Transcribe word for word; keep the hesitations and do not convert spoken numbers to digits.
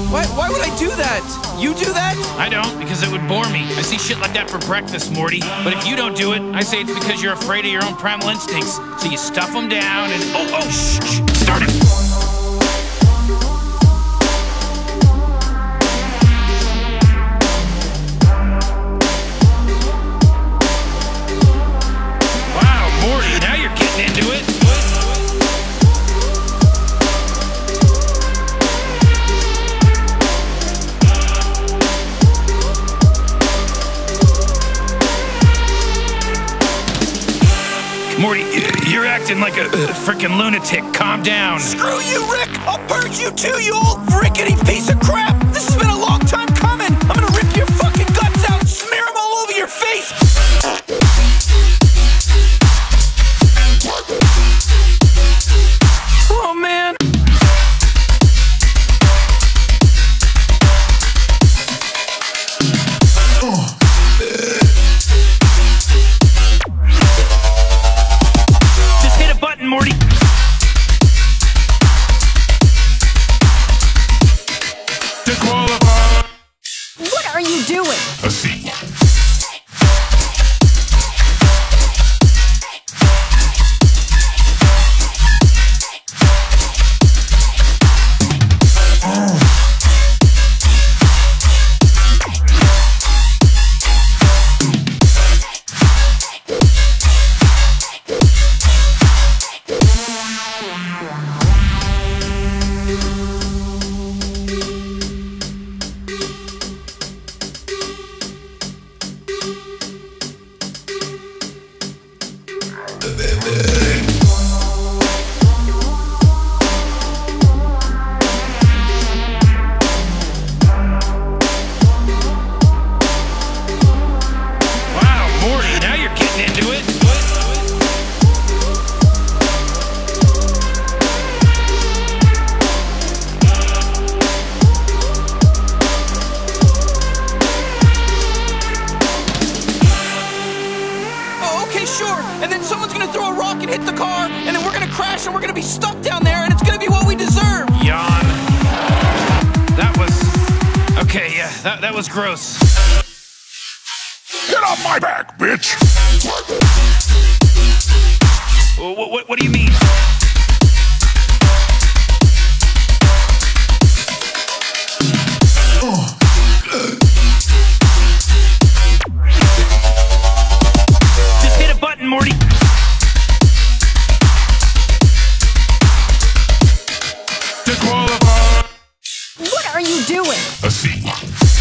Why, why would I do that? You do that? I don't, because it would bore me. I see shit like that for breakfast, Morty. But if you don't do it, I say it's because you're afraid of your own primal instincts. So you stuff them down and... Oh, oh, shh, shh, start it. Wow, Morty, now you're getting into it. Morty, you're acting like a uh, freaking lunatic. Calm down. Screw you, Rick! I'll purge you too, you old rickety piece of crap! This has been a long time coming! I'm gonna rip your fucking guts out and smear them all over your face! Oh, man! Morty. Disqualified. What are you doing? A C. Sure, and then someone's gonna throw a rock and hit the car, and then we're gonna crash and we're gonna be stuck down there, and it's gonna be what we deserve. Yawn. That was... Okay, yeah, that, that was gross. Get off my back, bitch! What, what, what do you mean? Morty. Disqualified. What are you doing? A C.